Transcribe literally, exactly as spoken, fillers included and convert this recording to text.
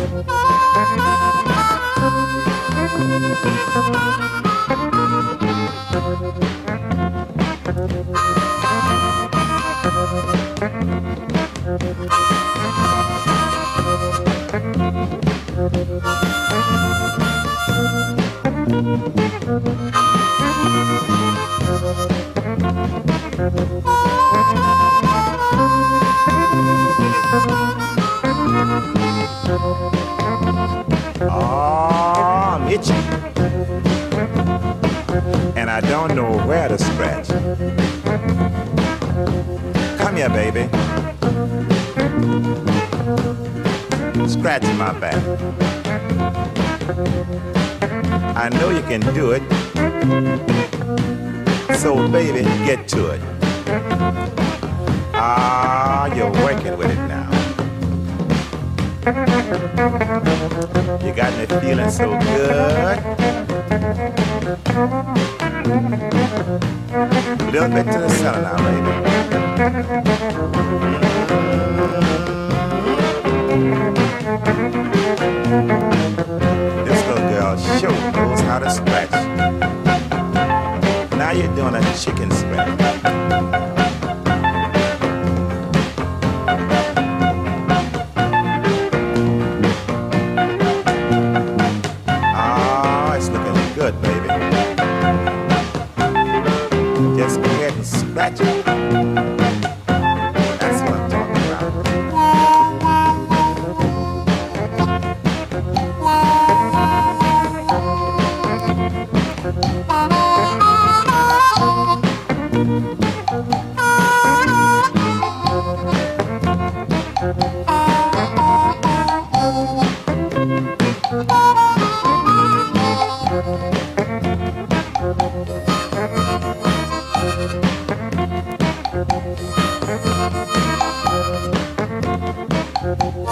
Oh, I'm itchy, and I don't know where to scratch. Come here, baby. Scratch my back. I know you can do it, so baby, get to it. Ah, you're working with it now. You got me feeling so good. A little bit to the center now, baby. This little girl sure knows how to scratch. Now you're doing a chicken scratch. Good, baby. Just go ahead and scratch it. That's what I'm talking about. Thank you.